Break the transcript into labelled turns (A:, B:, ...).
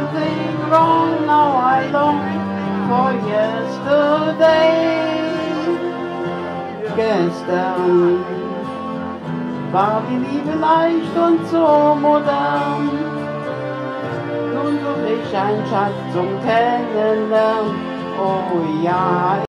A: something wrong, now I long for yesterday. Gestern war die Liebe leicht und so modern. Nun such ich ein Schatz zum Kennenlernen, oh ja.